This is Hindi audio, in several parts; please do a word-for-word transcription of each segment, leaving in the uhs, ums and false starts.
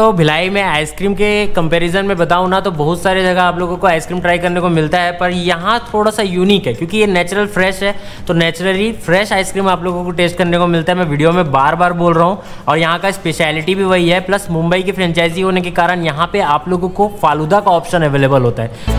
दोस्तों भिलाई में आइसक्रीम के कंपैरिजन में बताऊँ ना तो बहुत सारे जगह आप लोगों को आइसक्रीम ट्राई करने को मिलता है, पर यहाँ थोड़ा सा यूनिक है क्योंकि ये नेचुरल फ्रेश है, तो नेचुरली फ्रेश आइसक्रीम आप लोगों को टेस्ट करने को मिलता है। मैं वीडियो में बार बार बोल रहा हूँ और यहाँ का स्पेशलिटी भी वही है, प्लस मुंबई की फ्रेंचाइजी होने के कारण यहाँ पे आप लोगों को फालूदा का ऑप्शन अवेलेबल होता है।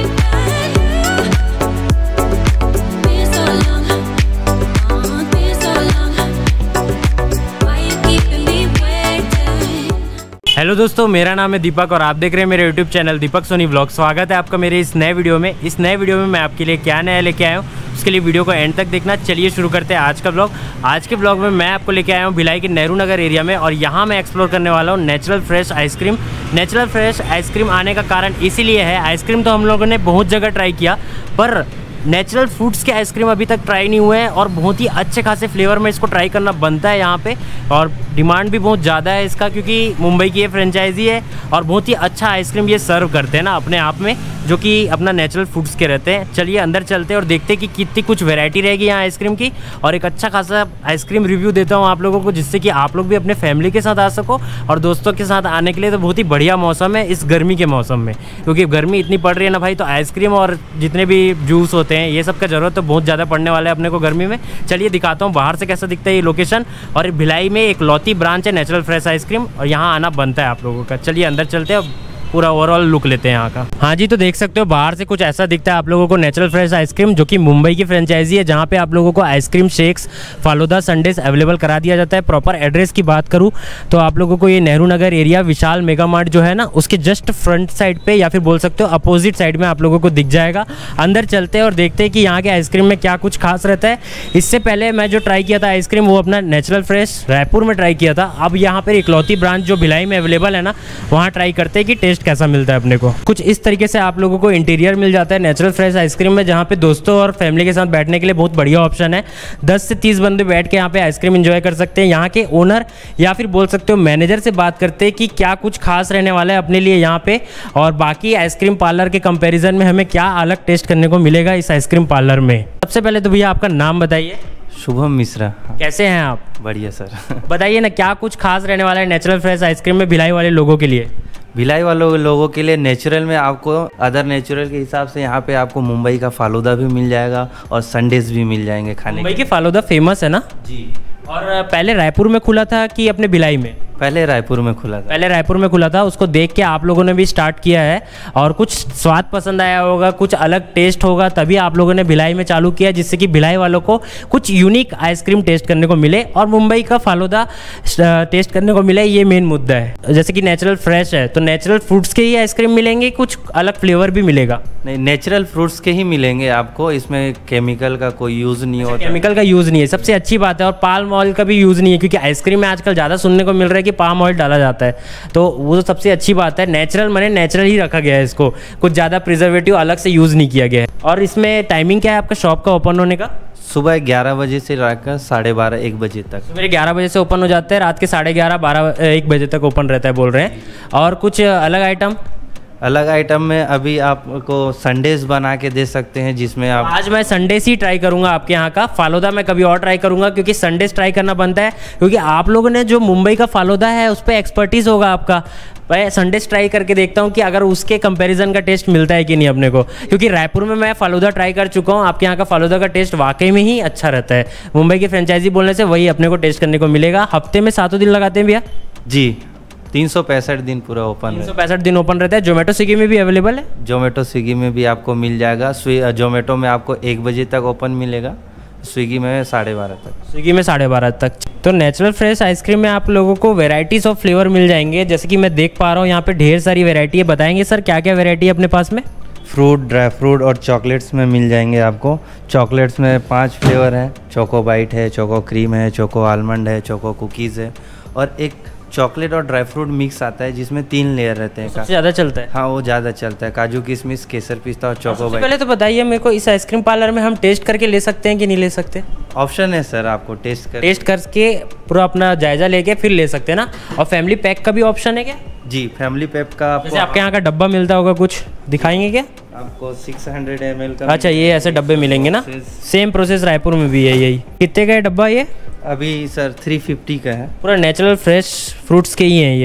हेलो दोस्तों, मेरा नाम है दीपक और आप देख रहे हैं मेरे YouTube channel Deepak Soni vlog. स्वागत है आपका मेरे इस नए वीडियो में। इस नए वीडियो में मैं आपके लिए क्या नया लेके आया हूँ उसके लिए वीडियो को एंड तक देखना। चलिए शुरू करते हैं आज का व्लॉग। आज के व्लॉग में मैं आपको लेके आया हूँ भिलाई के नेहरू नगर एरिया में और यहाँ मैं एक्सप्लोर करने वाला हूँ natural fresh ice cream. Natural fresh ice cream आने का कारण इसीलिए है, आइसक्रीम तो हम लोगों ने बहुत जगह ट्राई किया पर नेचुरल फ्रूट्स के आइसक्रीम अभी तक ट्राई नहीं हुए हैं और बहुत ही अच्छे खासे फ्लेवर में इसको ट्राई करना बनता है यहाँ पे, और डिमांड भी बहुत ज़्यादा है इसका क्योंकि मुंबई की ये फ्रेंचाइजी है और बहुत ही अच्छा आइसक्रीम ये सर्व करते हैं ना अपने आप में, जो कि अपना नेचुरल फ्रूट्स के रहते हैं। चलिए अंदर चलते हैं और देखते हैं कि कितनी कुछ वैरायटी रहेगी यहाँ आइसक्रीम की, और एक अच्छा खासा आइसक्रीम रिव्यू देता हूँ आप लोगों को, जिससे कि आप लोग भी अपने फैमिली के साथ आ सको। और दोस्तों के साथ आने के लिए तो बहुत ही बढ़िया मौसम है इस गर्मी के मौसम में, क्योंकि गर्मी इतनी पड़ रही है ना भाई, तो आइसक्रीम और जितने भी जूस होते हैं ये सब का ज़रूरत तो बहुत ज़्यादा पड़ने वाला है अपने को गर्मी में। चलिए दिखाता हूँ बाहर से कैसा दिखता है ये लोकेशन। और भिलाई में एक लौती ब्रांच है नेचुरल फ्रेश आइसक्रीम और यहाँ आना बनता है आप लोगों का। चलिए अंदर चलते हैं, पूरा ओवरऑल लुक लेते हैं यहाँ का। हाँ जी, तो देख सकते हो बाहर से कुछ ऐसा दिखता है आप लोगों को नेचुरल फ्रेश आइसक्रीम, जो कि मुंबई की फ्रेंचाइजी है जहाँ पे आप लोगों को ice cream shakes falooda sundaes available करा दिया जाता है। प्रॉपर एड्रेस की बात करूँ तो आप लोगों को ये Nehru Nagar area Vishal mega mart जो है ना उसके जस्ट फ्रंट साइड पे या फिर बोल सकते हो अपोजिट साइड में आप लोगों को दिख जाएगा। अंदर चलते हैं और देखते हैं कि यहाँ के आइसक्रीम में क्या कुछ खास रहता है। इससे पहले मैं जो ट्राई किया था आइसक्रीम वो अपना नेचुरल फ्रेश रायपुर में ट्राई किया था। अब यहाँ पर इकलौती ब्रांच जो भिलाई में अवेलेबल है ना वहाँ ट्राई करते हैं कि टेस्ट कैसा मिलता है अपने को। कुछ इस तरीके से आप लोगों को इंटीरियर मिल जाता है नेचुरल फ्रेश आइसक्रीम में, जहाँ पे दोस्तों और फैमिली के साथ बैठने के लिए बहुत बढ़िया ऑप्शन है। दस से तीस बंदे बैठ के यहाँ पे आइसक्रीम एंजॉय कर सकते हैं। यहाँ के ओनर या फिर बोल सकते हो मैनेजर से बात करते हैं कि क्या कुछ खास रहने वाला है अपने लिए यहाँ पे, और बाकी आइसक्रीम पार्लर के कंपेरिजन में हमें क्या अलग टेस्ट करने को मिलेगा इस आइसक्रीम पार्लर में। सबसे पहले तो भैया आपका नाम बताइए। शुभम मिश्रा। कैसे हैं आप? बढ़िया सर। बताइए ना क्या कुछ खास रहने वाला है नेचुरल फ्रेश आइसक्रीम में भिलाई वाले लोगों के लिए। भिलाई वालों लोगों के लिए नेचुरल में आपको अदर नेचुरल के हिसाब से यहाँ पे आपको मुंबई का फालूदा भी मिल जाएगा और संडेज भी मिल जाएंगे खाने। मुंबई के फालूदा फेमस है ना जी। और पहले रायपुर में खुला था कि अपने भिलाई में? पहले रायपुर में खुला था। पहले रायपुर में खुला था, उसको देख के आप लोगों ने भी स्टार्ट किया है और कुछ स्वाद पसंद आया होगा, कुछ अलग टेस्ट होगा, तभी आप लोगों ने भिलाई में चालू किया, जिससे कि भिलाई वालों को कुछ यूनिक आइसक्रीम टेस्ट करने को मिले और मुंबई का फालूदा टेस्ट करने को मिले। ये मेन मुद्दा है। जैसे कि नेचुरल फ्रेश है तो नेचुरल फ्रूट्स के ही आइसक्रीम मिलेंगे, कुछ अलग फ्लेवर भी मिलेगा? नहीं, नेचुरल फ्रूट्स के ही मिलेंगे आपको, इसमें केमिकल का कोई यूज़ नहीं होता। केमिकल का यूज़ नहीं है, सबसे अच्छी बात है। और पाल्म ऑयल का भी यूज़ नहीं है, क्योंकि आइसक्रीम में आजकल ज़्यादा सुनने को मिल रहा है कि पाम ऑयल डाला जाता है, तो वो तो सबसे अच्छी बात है। नेचुरल माने नेचुरल ही रखा गया है इसको, कुछ ज़्यादा प्रिजर्वेटिव अलग से यूज़ नहीं किया गया है। और इसमें टाइमिंग क्या है आपका शॉप का ओपन होने का? सुबह ग्यारह बजे से रात साढ़े बारह एक बजे तक। सुबह ग्यारह बजे से ओपन हो जाता है, रात के साढ़े ग्यारह बारह एक बजे तक ओपन रहता है बोल रहे हैं। और कुछ अलग आइटम? अलग आइटम में अभी आपको संडेज बना के दे सकते हैं, जिसमें आप आज मैं संडेज ही ट्राई करूंगा आपके यहाँ का। फालूदा मैं कभी और ट्राई करूंगा, क्योंकि संडेज ट्राई करना बनता है, क्योंकि आप लोगों ने जो मुंबई का फालूदा है उस पर एक्सपर्टीज होगा आपका। मैं संडेज ट्राई करके देखता हूँ कि अगर उसके कंपैरिजन का टेस्ट मिलता है कि नहीं अपने को, क्योंकि रायपुर में मैं फालूदा ट्राई कर चुका हूँ। आपके यहाँ का फालूदा का टेस्ट वाकई में ही अच्छा रहता है। मुंबई की फ्रेंचाइजी बोलने से वही अपने को टेस्ट करने को मिलेगा। हफ्ते में सातों दिन लगाते हैं भैया? जी, तीन सौ पैंसठ दिन पूरा ओपन तीन सौ पैंसठ दिन ओपन रहता है। जोमेटो स्विगी में भी अवेलेबल है? जोमेटो स्विगी में भी आपको मिल जाएगा। जोमेटो में आपको एक बजे तक ओपन मिलेगा, स्विगी में साढ़े बारह तक। स्विगी में साढ़े बारह तक। तो नेचुरल फ्रेश आइसक्रीम में आप लोगों को वेराइटीज़ ऑफ फ्लेवर मिल जाएंगे, जैसे कि मैं देख पा रहा हूँ यहाँ पे ढेर सारी वेराइटी है। बताएंगे सर क्या क्या वेराइटी है अपने पास में? फ्रूट, ड्राई फ्रूट और चॉकलेट्स में मिल जाएंगे आपको। चॉकलेट्स में पांच फ्लेवर हैं, चोको बाइट है, चोको क्रीम है, चोको आलमंड है, चोको कुकीज़ है, और एक चॉकलेट और ड्राई फ्रूट मिक्स आता है जिसमें तीन लेयर रहते हैं। सबसे ज़्यादा चलता है? हाँ, वो ज़्यादा चलता है। काजू किशमिश, केसर पिस्ता और चोको बाइट। पहले तो बताइए मेरे को, इस आइसक्रीम पार्लर में हम टेस्ट करके ले सकते हैं कि नहीं ले सकते? ऑप्शन है सर, आपको टेस्ट कर टेस्ट करके पूरा अपना जायजा लेके फिर ले सकते हैं ना। और फैमिली पैक का भी ऑप्शन है क्या? जी, फैमिली पैक का आपको, जैसे आपके यहाँ का डब्बा मिलता होगा, कुछ दिखाएंगे क्या? आपको छह सौ एम एल का। अच्छा, ये ऐसे डब्बे मिलेंगे ना? सेम प्रोसेस रायपुर में भी है यही। कितने का है डब्बा ये? अभी सर तीन सौ पचास का है। पूरा नेचुरल फ्रेश फ्रूट्स के ही हैं ये।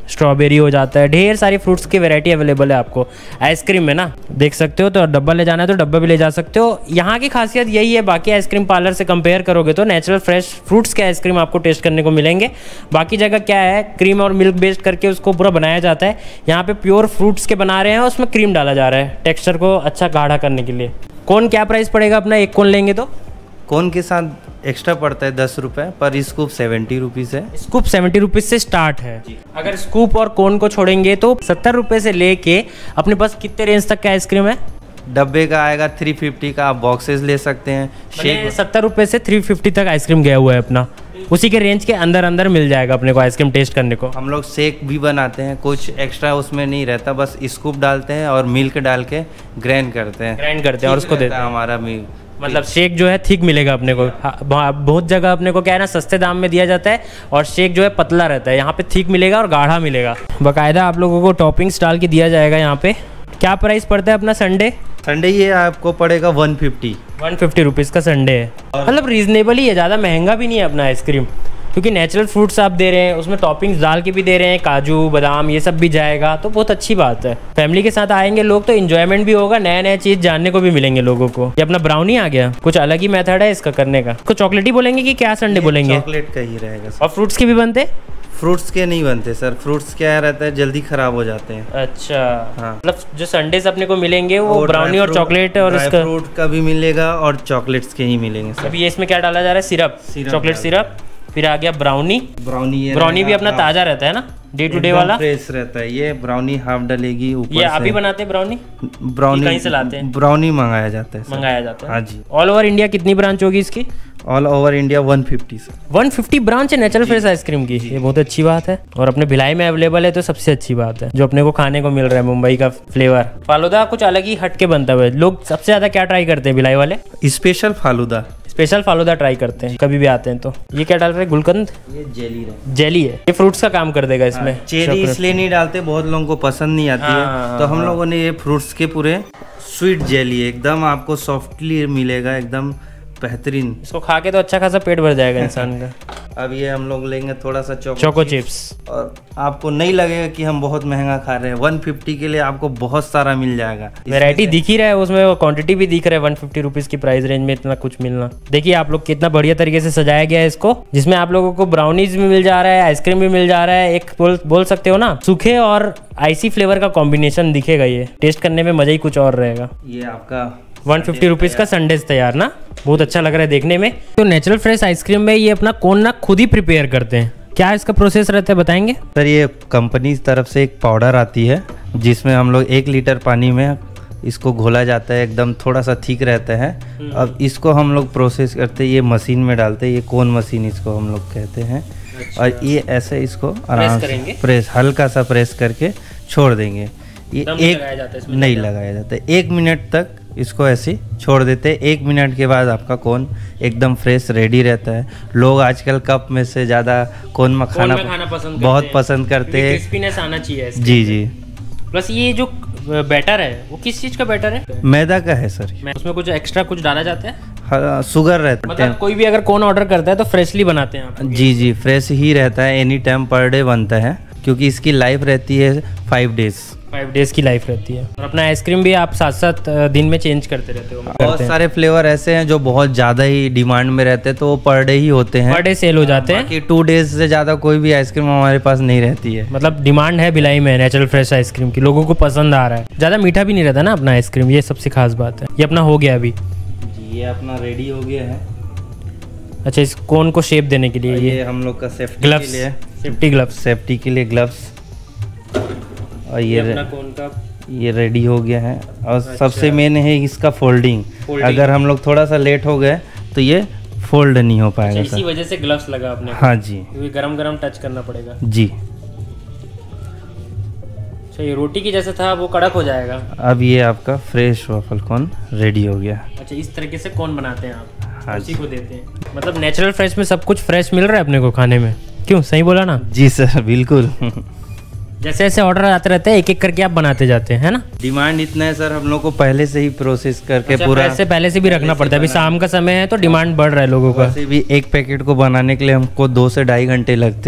स्ट्रॉबेरी हो जाता है, ढेर सारी फ्रूट्स की वैरायटी अवेलेबल है आपको आइसक्रीम में ना, देख सकते हो। तो डब्बा ले जाना है तो डब्बा भी ले जा सकते हो। यहाँ की खासियत यही है, बाकी आइसक्रीम पार्लर से कंपेयर करोगे तो नेचुरल फ्रेश फ्रूट्स के आइसक्रीम आपको टेस्ट करने को मिलेंगे। बाकी जगह क्या है, क्रीम और मिल्क बेस्ड करके उसको पूरा बनाया जाता है। यहाँ पे प्योर फ्रूट्स के बना रहे हैं, उसमें क्रीम डाला जा रहा है टेक्सचर को अच्छा गाढ़ा करने के लिए। कोन क्या प्राइस पड़ेगा अपना, एक कोन लेंगे तो? कोन के साथ एक्स्ट्रा पड़ता है दस रुपये, पर स्कूप सेवेंटी रुपीज़ है। स्कूप सेवेंटी रुपीज़ से स्टार्ट है। अगर स्कूप और कोन को छोड़ेंगे तो सत्तर रुपये से लेके अपने पास कितने रेंज तक का आइसक्रीम है? डब्बे का आएगा थ्री फिफ्टी का, आप बॉक्सेस ले सकते हैं। शेक सत्तर रुपये से थ्री फिफ्टी तक आइसक्रीम गया हुआ है अपना, उसी के रेंज के अंदर अंदर मिल जाएगा अपने को आइसक्रीम टेस्ट करने को। हम लोग शेक भी बनाते हैं, कुछ एक्स्ट्रा उसमें नहीं रहता, बस स्कूप डालते हैं और मिल्क डाल के ग्राइंड करते हैं ग्राइंड करते हैं और उसको देते हैं। हमारा मिल्क मतलब शेक जो है थिक मिलेगा अपने को। बहुत जगह अपने को क्या है ना, सस्ते दाम में दिया जाता है और शेक जो है पतला रहता है, यहाँ पे थिक मिलेगा और गाढ़ा मिलेगा। बाकायदा आप लोगों को टॉपिंग्स डाल के दिया जाएगा। यहाँ पे क्या प्राइस पड़ता है अपना संडे? संडे ये आपको पड़ेगा one fifty one fifty rupees का संडे है, मतलब रीजनेबल ही है, ज़्यादा महंगा भी नहीं है अपना आइसक्रीम, क्योंकि नेचुरल फ्रूट्स आप दे रहे हैं, उसमें टॉपिंग्स डाल के भी दे रहे हैं, काजू बादाम ये सब भी जाएगा, तो बहुत अच्छी बात है। फैमिली के साथ आएंगे लोग तो इन्जॉयमेंट भी होगा, नया नया चीज़ जानने को भी मिलेंगे लोगों को। ये अपना ब्राउनी आ गया, कुछ अलग ही मेथड है इसका करने का। इसको चॉकलेट ही बोलेंगे कि क्या संडे बोलेंगे? चॉकलेट का ही रहेगा। और फ्रूट्स के भी बनते? फ्रूट्स के नहीं बनते सर, फ्रूट्स क्या रहता है जल्दी खराब हो जाते हैं। अच्छा हाँ। मतलब जो संडेज अपने को मिलेंगे वो ब्राउनी और चॉकलेट और इसका फ्रूट का भी मिलेगा और चॉकलेट्स के ही मिलेंगे सर। अभी ये इसमें क्या डाला जा रहा है? Syrup, chocolate syrup. फिर आ गया ब्राउनी। ब्राउनी ब्राउनी भी अपना ताजा रहता है ना, डे टू डे वाला फ्रेश रहता है। ये ब्राउनी हाफ डलेगी ऊपर। ये आप ही बनाते हैं ब्राउनी? ब्राउनी कहीं से लाते हैं? ब्राउनी मंगाया जाता है। मंगाया जाता है, हाँ जी। ऑल ओवर इंडिया कितनी ब्रांच होगी इसकी? All over India one fifty sir. One fifty branch है नेचुरल फ्रेश आइसक्रीम की, ये बहुत अच्छी बात है। और अपने भिलाई में अवेलेबल है तो सबसे अच्छी बात है, जो अपने को खाने को मिल रहा है मुंबई का फ्लेवर। फालूदा कुछ अलग ही हटके बनता है। लोग सबसे ज्यादा क्या ट्राई करते हैं भिलाई वाले? Special falooda. Special falooda try करते हैं कभी भी आते हैं तो। ये क्या डाल रहे हैं? गुलकंद? ये जेली है। जेली है, ये फ्रूट्स का काम कर देगा इसमें। चेरी इसलिए नहीं डालते, बहुत लोगों को पसंद नहीं आती है, तो हम लोगों ने ये फ्रूट्स के पूरे स्वीट जेली एकदम आपको सॉफ्टली मिलेगा, एकदम बेहतरीन। इसको खा के तो अच्छा खासा पेट भर जाएगा इंसान का। अब ये हम लोग लेंगे थोड़ा सा चोको चोको चिप्स, और आपको नहीं लगेगा कि हम बहुत महंगा खा रहे हैं। वन फिफ्टी के लिए आपको बहुत सारा मिल जाएगा। वैरायटी दिख ही रहा है उसमें, क्वांटिटी भी दिख रहा है। वन फिफ्टी रुपीज की प्राइस रेंज में इतना कुछ मिलना, देखिए आप लोग कितना बढ़िया तरीके से सजाया गया है इसको, जिसमें आप लोगों को ब्राउनीज भी मिल जा रहा है, आइसक्रीम भी मिल जा रहा है। एक बोल बोल सकते हो ना, सूखे और आइसी फ्लेवर का कॉम्बिनेशन दिखेगा, ये टेस्ट करने में मजा ही कुछ और रहेगा। ये आपका वन फिफ्टी रुपीज का संडेज तैयार ना, बहुत अच्छा लग रहा है देखने में। तो नेचुरल फ्रेश आइसक्रीम में ये अपना कोन ना खुद ही प्रिपेयर करते हैं, क्या इसका प्रोसेस रहता है बताएंगे? सर ये कंपनी की तरफ से एक पाउडर आती है, जिसमें हम लोग एक लीटर पानी में इसको घोला जाता है, एकदम थोड़ा सा ठीक रहता है। अब इसको हम लोग प्रोसेस करते हैं, ये मशीन में डालते हैं, ये कोन मशीन इसको हम लोग कहते हैं। अच्छा। और ये ऐसे इसको आराम से प्रेस, हल्का सा प्रेस करके छोड़ देंगे। ये एक नहीं लगाया जाता है, एक मिनट तक इसको ऐसे छोड़ देते हैं। एक मिनट के बाद आपका कोन एकदम फ्रेश रेडी रहता है। लोग आजकल कप में से ज़्यादा कोन में खाना, खाना पसंद बहुत करते पसंद करते हैं, क्रिस्पीनेस आना चाहिए जी जी। प्लस ये जो बैटर है वो किस चीज़ का बैटर है? मैदा का है सर। उसमें कुछ एक्स्ट्रा कुछ डाला जाता है? हाँ, शुगर रहता है। मतलब कोई भी अगर कोन ऑर्डर करता है तो फ्रेशली बनाते हैं आप? जी जी, फ्रेश ही रहता है, एनी टाइम पर डे बनता है, क्योंकि इसकी लाइफ रहती है फाइव डेज फाइव डेज की लाइफ रहती है। और अपना आइसक्रीम भी आप साथ साथ दिन में चेंज करते रहते हो? बहुत सारे फ्लेवर ऐसे हैं जो बहुत ज़्यादा ही डिमांड में रहते हैं, तो वो पर डे ही होते हैं, पर डे सेल हो जाते हैं। कि टू डेज से ज़्यादा कोई भी आइसक्रीम हमारे पास नहीं रहती है। मतलब डिमांड है भिलाई में नेचुरल फ्रेश आइसक्रीम की, लोगों को पसंद आ रहा है। ज़्यादा मीठा भी नहीं रहता ना अपना आइसक्रीम, ये सबसे खास बात है। ये अपना हो गया अभी जी, ये अपना रेडी हो गया है। अच्छा, इस कोन को शेप देने के लिए ये हम लोग का सेफ्टी ग्लव्स, के लिए सेफ्टी ग्लव्स, सेफ्टी के लिए ग्लव्स। और ये अपना कोन का ये रेडी हो गया है। और अच्छा। सबसे मेन है इसका फोल्डिंग, फोल्डिंग। अगर हम लोग थोड़ा सा लेट हो गए तो ये फोल्ड नहीं हो पाएगा। अच्छा, इसी वजह से ग्लव्स लगा आपने? हाँ जी, क्योंकि गरम गरम टच करना पड़ेगा जी। अच्छा, ये रोटी की जैसा था वो कड़क हो जाएगा। अब ये आपका फ्रेश वॉफल कोन रेडी हो गया। अच्छा, इस तरीके से कोन बनाते हैं आप? हाँ, उसी को देते हैं। मतलब नेचुरल फ्रेश में सब कुछ फ्रेश मिल रहा है अपने को खाने में, क्यों सही बोला ना? जी सर, बिल्कुल। जैसे जैसे ऑर्डर आते रहते हैं एक एक करके आप बनाते जाते हैं, है ना? डिमांड इतना है सर, हम लोग को पहले से ही प्रोसेस करके अच्छा, पूरा से पहले से भी रखना पड़ता है। अभी शाम का समय है तो डिमांड बढ़ रहा है लोगों का। वैसे भी एक पैकेट को बनाने के लिए हमको दो से ढाई घंटे लगते हैं।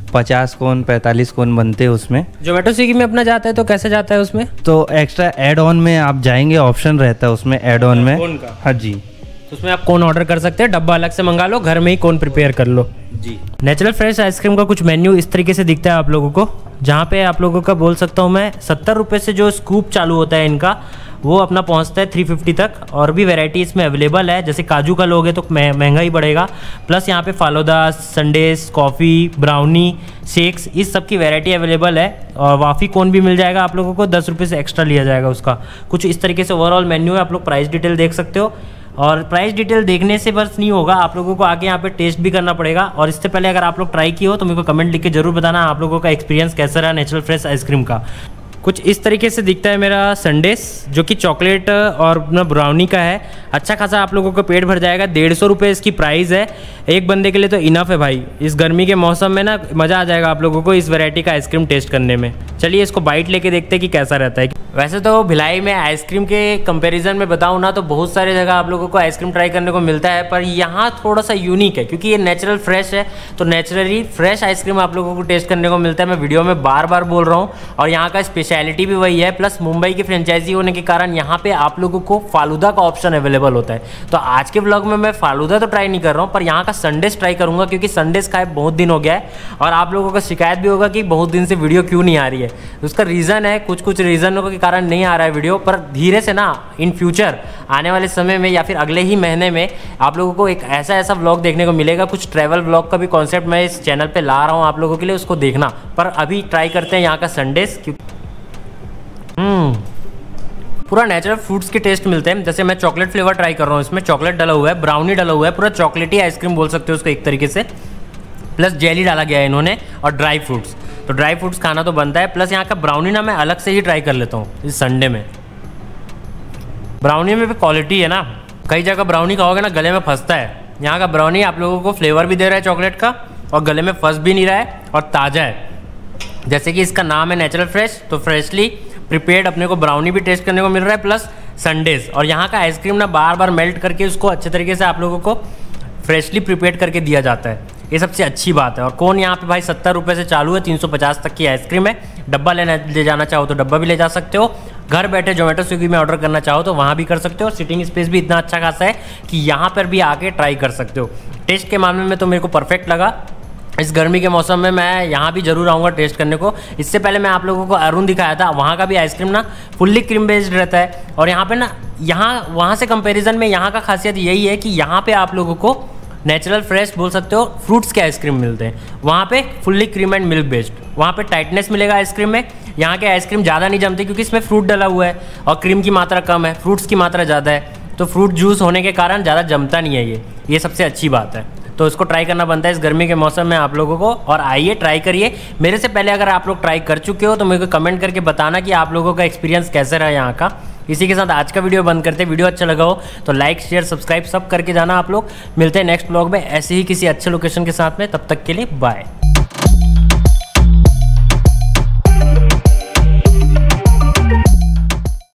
पचास कोन पैंतालीस कोन बनते हैं उसमें। जोमेटो स्विगी में अपना जाता है तो कैसे जाता है उसमें? तो एक्स्ट्रा एड ऑन में आप जाएंगे, ऑप्शन रहता है उसमें एड ऑन में कोन का। हाँ जी, तो उसमें आप कोन ऑर्डर कर सकते हैं, डब्बा अलग से मंगा लो, घर में ही कोन प्रिपेयर कर लो जी। नेचुरल फ्रेश आइसक्रीम का कुछ मेन्यू इस तरीके से दिखता है आप लोगों को, जहाँ पे आप लोगों का बोल सकता हूँ मैं सत्तर रुपये से जो स्कूप चालू होता है इनका, वो अपना पहुँचता है थ्री फिफ्टी तक। और भी वैरायटी इसमें अवेलेबल है, जैसे काजू का लोगे तो महंगा ही पड़ेगा। प्लस यहाँ पे falooda, sundaes, coffee, brownie, shakes, इस सब की वैरायटी अवेलेबल है। और वाफ़ी कोन भी मिल जाएगा आप लोगों को, दस रुपये से एक्स्ट्रा लिया जाएगा उसका। कुछ इस तरीके से ओवरऑल मेन्यू है, आप लोग प्राइस डिटेल देख सकते हो। और प्राइस डिटेल देखने से बस नहीं होगा, आप लोगों को आगे यहाँ पे टेस्ट भी करना पड़ेगा। और इससे पहले अगर आप लोग ट्राई किए हो तो मेरे को कमेंट लिख के जरूर बताना आप लोगों का एक्सपीरियंस कैसा रहा नेचुरल फ्रेश आइसक्रीम का। कुछ इस तरीके से दिखता है मेरा संडेस, जो कि चॉकलेट और अपना ब्राउनी का है। अच्छा खासा आप लोगों का पेट भर जाएगा। डेढ़ सौ रुपये इसकी प्राइस है, एक बंदे के लिए तो इनफ है भाई। इस गर्मी के मौसम में ना मज़ा आ जाएगा आप लोगों को इस वैरायटी का आइसक्रीम टेस्ट करने में। चलिए इसको बाइट लेके देखते हैं कि कैसा रहता है। वैसे तो भिलाई में आइसक्रीम के कंपैरिजन में बताऊँ ना तो बहुत सारे जगह आप लोगों को आइसक्रीम ट्राई करने को मिलता है, पर यहाँ थोड़ा सा यूनिक है क्योंकि ये नेचुरल फ्रेश है, तो नेचुरली फ्रेश आइसक्रीम आप लोगों को टेस्ट करने को मिलता है। मैं वीडियो में बार बार बोल रहा हूँ, और यहाँ का स्पेशलिटी भी वही है। प्लस मुंबई की फ्रेंचाइजी होने के कारण यहाँ पे आप लोगों को फालूदा का ऑप्शन अवेलेबल होता है। तो आज के व्लॉग में मैं फालूदा तो ट्राई नहीं कर रहा हूँ, पर यहाँ का संडेस ट्राई करूँगा क्योंकि संडेस खाए बहुत दिन हो गया है। और आप लोगों को शिकायत भी होगा कि बहुत दिन से वीडियो क्यों नहीं आ रही है। उसका रीज़न है, कुछ कुछ रीज़नों के कारण नहीं आ रहा है वीडियो, पर धीरे से ना इन फ्यूचर आने वाले समय में या फिर अगले ही महीने में आप लोगों को एक ऐसा ऐसा व्लॉग देखने को मिलेगा। कुछ ट्रैवल व्लॉग का भी कॉन्सेप्ट मैं इस चैनल पे ला रहा हूँ आप लोगों के लिए, उसको देखना। पर अभी ट्राई करते हैं यहाँ का संडेस। हम्म पूरा नेचुरल फ्रूट्स के टेस्ट मिलते हैं। जैसे मैं चॉकलेट फ्लेवर ट्राई कर रहा हूँ, इसमें चॉकलेट डाला हुआ है, ब्राउनी डाला हुआ है, पूरा चॉकलेटी आइसक्रीम बोल सकते हो उसको एक तरीके से। प्लस जेली डाला गया है इन्होंने और ड्राई फ्रूट्स, तो ड्राई फ्रूट्स खाना तो बनता है। प्लस यहाँ का ब्राउनी ना मैं अलग से ही ट्राई कर लेता हूँ इस संडे में। ब्राउनी में भी क्वालिटी है ना, कई जगह ब्राउनी खाओगे ना गले में फंसता है, यहाँ का ब्राउनी आप लोगों को फ्लेवर भी दे रहा है चॉकलेट का और गले में फंस भी नहीं रहा है और ताज़ा है। जैसे कि इसका नाम है नेचुरल फ्रेश, तो फ्रेशली प्रिपेयर्ड अपने को ब्राउनी भी टेस्ट करने को मिल रहा है, प्लस संडेज। और यहाँ का आइसक्रीम ना बार बार मेल्ट करके उसको अच्छे तरीके से आप लोगों को फ्रेशली प्रिपेयर्ड करके दिया जाता है, ये सबसे अच्छी बात है। और कौन यहाँ पे भाई सत्तर रुपये से चालू है, तीन सौ पचास तक की आइसक्रीम है। डब्बा लेना ले जाना चाहो तो डब्बा भी ले जा सकते हो, घर बैठे जोमेटो स्विगी में ऑर्डर करना चाहो तो वहाँ भी कर सकते हो। और सिटिंग स्पेस भी इतना अच्छा खासा है कि यहाँ पर भी आके ट्राई कर सकते हो। टेस्ट के मामले में तो मेरे को परफेक्ट लगा। इस गर्मी के मौसम में मैं यहाँ भी जरूर आऊँगा टेस्ट करने को। इससे पहले मैं आप लोगों को अरुण दिखाया था, वहाँ का भी आइसक्रीम ना फुल्ली क्रीम बेस्ड रहता है। और यहाँ पे ना यहाँ वहाँ से कंपैरिजन में यहाँ का खासियत यही है कि यहाँ पे आप लोगों को नेचुरल फ्रेश बोल सकते हो फ्रूट्स के आइसक्रीम मिलते हैं, वहाँ पे fully cream and milk based. वहाँ पे टाइटनेस मिलेगा आइसक्रीम में। यहाँ के आइसक्रीम ज़्यादा नहीं जमते क्योंकि इसमें फ्रूट डाला हुआ है और क्रीम की मात्रा कम है, फ्रूट्स की मात्रा ज़्यादा है, तो फ्रूट जूस होने के कारण ज़्यादा जमता नहीं है ये ये सबसे अच्छी बात है। तो इसको ट्राई करना बनता है इस गर्मी के मौसम में आप लोगों को। और आइए ट्राई करिए। मेरे से पहले अगर आप लोग ट्राई कर चुके हो तो मेरे को कमेंट करके बताना कि आप लोगों का एक्सपीरियंस कैसे रहा यहाँ का। इसी के साथ आज का वीडियो बंद करते हैं। वीडियो अच्छा लगा हो तो लाइक शेयर सब्सक्राइब सब करके जाना आप लोग। मिलते हैं नेक्स्ट ब्लॉग में ऐसे ही किसी अच्छे लोकेशन के साथ में, तब तक के लिए बाय।